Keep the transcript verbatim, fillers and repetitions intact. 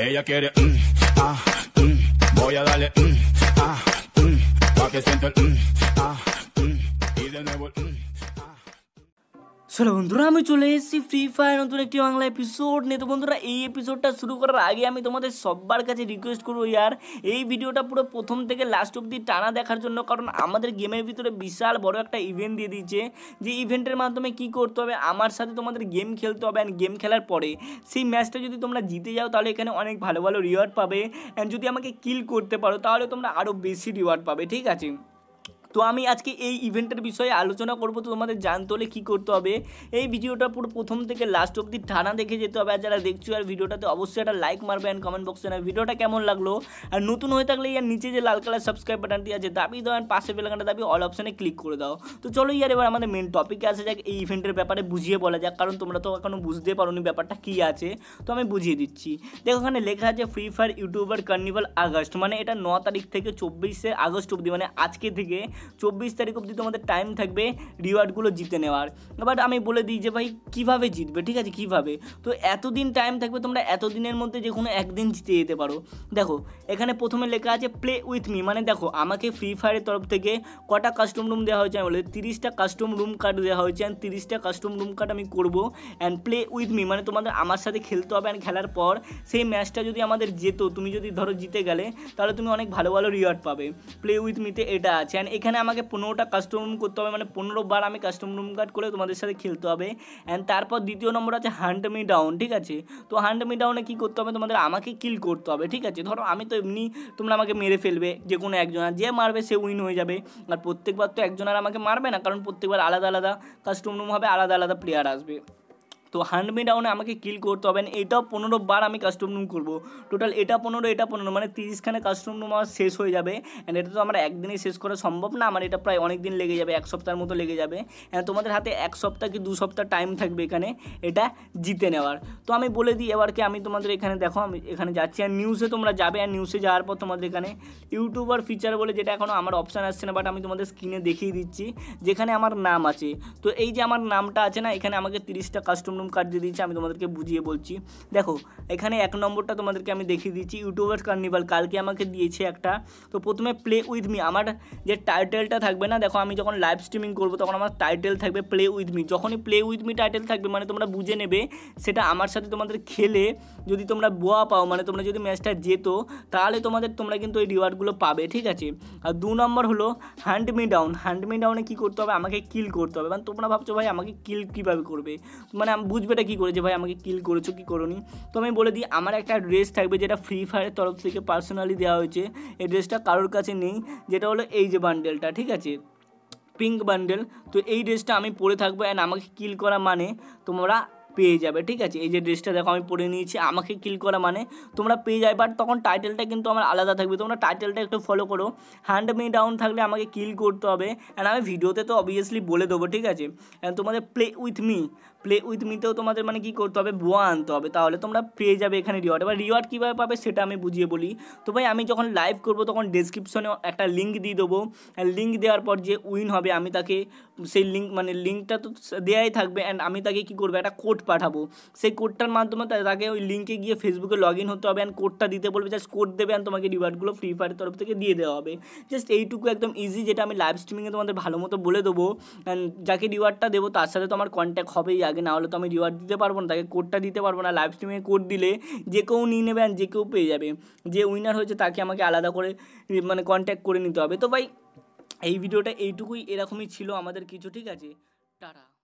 Ella quiere, mm, ah, mm, voy a darle, mm, ah, mm, pa' que sienta el, mm, ah, mm, y de nuevo el, mm, ah. চলো বন্ধুরা, আমি চলে এসেছি free fire নতুন একটি Bangla episode নিয়ে। তো বন্ধুরা, এই এপিসোডটা শুরু করার আগে আমি তোমাদের সবার কাছে রিকোয়েস্ট করবো ইয়ার এই ভিডিওটা পুরো প্রথম থেকে লাস্ট অবধি টানা দেখার জন্য, কারণ আমাদের গেমের ভিতরে বিশাল বড় একটা ইভেন্ট দিয়ে দিয়েছে, যে ইভেন্টের মাধ্যমে কি করতে হবে, আমার সাথে তোমাদের গেম খেলতে হবে। অ্যান্ড গেম খেলার পরে সেই ম্যাচটা যদি তোমরা জিতে যাও তাহলে এখানে অনেক ভালো ভালো রিওয়ার্ড পাবে। অ্যান্ড যদি আমাকে কিল করতে পারো তাহলে তোমরা আরও বেশি রিওয়ার্ড পাবে, ঠিক আছে। তো আমি আজকে এই ইভেন্টের বিষয়ে আলোচনা করব। তো তোমাদের জানতে হলে কী করতে হবে, এই ভিডিওটা পুরো প্রথম থেকে লাস্ট অবধি টানা দেখে যেতে হবে। আর যারা দেখছো আর ভিডিওটাতে অবশ্যই একটা লাইক মারবে অ্যান্ড কমেন্ট বক্সে না ভিডিওটা কেমন লাগলো। আর নতুন হয়ে থাকলে ইয়ার নিচে যে লাল কালার সাবস্ক্রাইব বাটনটি আছে দাবি দাও, অ্যান্ড পাশে বেলাকানটা দাবি অল অপশানে ক্লিক করে দাও। তো চলো ইয়ার এবার আমাদের মেন টপিকে আসা যাক, এই ইভেন্টের ব্যাপারে বুঝিয়ে বলা যাক, কারণ তোমরা তো এখনও বুঝতে পারোনি ব্যাপারটা কী আছে। তো আমি বুঝিয়ে দিচ্ছি। দেখো এখানে লেখা আছে free fire youtuber carnival August, মানে এটা ন তারিখ থেকে চব্বিশে আগস্ট অবধি, মানে আজকে থেকে চব্বিশ তারিখ অবধি তোমাদের টাইম থাকবে রিওয়ার্ডগুলো জিতে নেওয়ার। এবার আমি বলে দিই যে ভাই কীভাবে জিতবে, ঠিক আছে, কীভাবে। তো এতদিন টাইম থাকবে, তোমরা এতদিনের মধ্যে যে কোনো একদিন জিতে যেতে পারো। দেখো এখানে প্রথমে লেখা আছে প্লে উইথ মি, মানে দেখো আমাকে ফ্রি ফায়ারের তরফ থেকে কটা কাস্টম রুম দেওয়া হয়েছে, আমি বলে তিরিশটা কাস্টম রুম কার্ড দেওয়া হয়েছে। অ্যান্ড তিরিশটা কাস্টম রুম কার্ড আমি করবো। অ্যান্ড প্লে উইথ মি মানে তোমাদের আমার সাথে খেলতে হবে। অ্যান্ড খেলার পর সেই ম্যাচটা যদি আমাদের যেত, তুমি যদি ধরো জিতে গেলে তাহলে তুমি অনেক ভালো ভালো রিওয়ার্ড পাবে। প্লে উইথ মিতে এটা আছে। অ্যান্ড এখানে আমাকে পনেরোটা কাস্টম রুম করতে হবে, মানে পনেরো বার আমি কাস্টম রুম কার্ড করে তোমাদের সাথে খেলতে হবে। অ্যান্ড তারপর দ্বিতীয় নম্বর আছে হান্ট মি ডাউন, ঠিক আছে। তো হান্ট মি ডাউনে কী করতে হবে, তোমাদের আমাকে কিল করতে হবে, ঠিক আছে। ধরো আমি তো এমনি, তোমরা আমাকে মেরে ফেলবে, যে কোনো একজন, আর যে মারবে সে উইন হয়ে যাবে। আর প্রত্যেকবার তো একজন আর আমাকে মারবে না, কারণ প্রত্যেকবার আলাদা আলাদা কাস্টম রুম হবে, আলাদা আলাদা প্লেয়ার আসবে। তো হান্ট মি ডাউনে আমাকে কিল করতে হবে। এটাও পনেরো বার আমি কাস্টম রুম করবো। টোটাল এটা পনেরো এটা পনেরো মানে তিরিশখানে কাস্টম রুম আমার শেষ হয়ে যাবে। অ্যান্ড এটা তো আমার একদিনে শেষ করা সম্ভব না, আমার এটা প্রায় অনেক দিন লেগে যাবে, এক সপ্তাহের মতো লেগে যাবে। অ্যান্ড তোমাদের হাতে এক সপ্তাহ কি দু সপ্তাহ টাইম থাকবে এখানে এটা জিতে নেওয়ার। তো আমি বলে দিই এবার কি, আমি তোমাদের এখানে দেখো আমি এখানে যাচ্ছি, আর নিউজে তোমরা যাবে। আর নিউজে যাওয়ার পর তোমাদের এখানে ইউটিউবার ফিচার বলে যেটা এখনও আমার অপশান আসছে না, বাট আমি তোমাদের স্ক্রিনে দেখিয়ে দিচ্ছি, যেখানে আমার নাম আছে। তো এই যে আমার নামটা আছে না, এখানে আমাকে তিরিশটা কাস্টম রুম কার্ড দিয়ে দিয়েছে। আমি তোমাদেরকে বুঝিয়ে বলছি, দেখো এখানে এক নম্বরটা তোমাদেরকে আমি দেখিয়ে দিচ্ছি, ইউটিউবার কার্নিভাল কালকে আমাকে দিয়েছে একটা। তো প্রথমে প্লে উইথ মি, আমার যে টাইটেলটা থাকবে না, দেখো আমি যখন লাইভ স্ট্রিমিং করবো তখন আমার টাইটেল থাকবে প্লে উইথ মি। যখনই প্লে উইথ মি টাইটেল থাকবে মানে তোমরা বুঝে নেবে সেটা আমার সাথে তোমাদের খেলে যদি তোমরা বোয়া পাও, মানে তোমরা যদি ম্যাচটা যেত তাহলে তোমাদের তোমরা কিন্তু ওই রিওয়ার্ডগুলো পাবে, ঠিক আছে। আর দু নম্বর হলো hunt me down. Hunt me ডাউনে কী করতে হবে, আমাকে কিল করতে হবে। মানে তোমরা ভাবছো ভাই আমাকে কিল কীভাবে করবে, মানে বুঝবেটা কী করে যে ভাই আমাকে কিল করেছো কি করোনি। তো আমি বলে দিই, আমার একটা ড্রেস থাকবে যেটা ফ্রি ফায়ারের তরফ থেকে পার্সোনালি দেওয়া হয়েছে। এই ড্রেসটা কারোর কাছে নেই, যেটা হলো এই যে বান্ডেলটা, ঠিক আছে, পিঙ্ক বান্ডেল। তো এই ড্রেসটা আমি পরে থাকবো। অ্যান্ড আমাকে কিল করা মানে তোমরা পেয়ে যাবে, ঠিক আছে। এই যে ড্রেসটা দেখো আমি পরে নিয়েছি, আমাকে কিল করা মানে তোমরা পেয়ে যাবে। বাট তখন টাইটেলটা কিন্তু আমার আলাদা থাকবে, তোমরা টাইটেলটা একটু ফলো করো। হ্যান্ড মি ডাউন থাকলে আমাকে কিল করতে হবে। অ্যান্ড আমি ভিডিওতে তো অবভিয়াসলি বলে দেবো, ঠিক আছে। অ্যান্ড তোমাদের play with me, play with মিতেও তোমাদের মানে কী করতে হবে, বোয়া আনতে হবে, তাহলে তোমরা পেয়ে যাবে এখানে রিওয়ার্ড। এবার রিওয়ার্ড কীভাবে পাবে সেটা আমি বুঝিয়ে বলি। তো ভাই আমি যখন লাইভ করবো তখন ডেসক্রিপশনে একটা লিঙ্ক দিয়ে দেবো। লিঙ্ক দেওয়ার পর যে উইন হবে আমি তাকে সেই লিঙ্ক, মানে লিঙ্কটা তো দেওয়াই থাকবে। অ্যান্ড আমি তাকে কী করবো, একটা কোড পাঠাবো। সেই কোডটার মাধ্যমে তাকে ওই লিঙ্কে গিয়ে ফেসবুকে লগ ইন হতে হবে। অ্যান্ড কোডটা দিতে বলবে, জাস্ট কোড দেবে, অ্যান্ড তোমাকে রিওয়ার্ডগুলো ফ্রি ফায়ারের তরফ থেকে দিয়ে দেওয়া হবে। জাস্ট এইটুকু একদম ইজি, যেটা আমি লাইভ স্ট্রিমিংয়ে তোমাদের ভালো মতো বলে দেবো। অ্যান্ড যাকে রিওয়ার্ডটা দেবো তার সাথে তো আমার কন্ট্যাক্ট হবেই আগে, না হলে তো আমি রিওয়ার্ড দিতে পারবো না, তাকে কোডটা দিতে পারবো না। লাইভ স্ট্রিমে কোড দিলে যে কেউ নিয়ে নেবে, অ্যান্ড যে কেউ পেয়ে যাবে। যে উইনার হয়েছে তাকে আমাকে আলাদা করে মানে কন্ট্যাক্ট করে নিতে হবে। তো ভাই এই ভিডিওটা এইটুকুই, এরকমই ছিল আমাদের কিছু, ঠিক আছে। টাটা।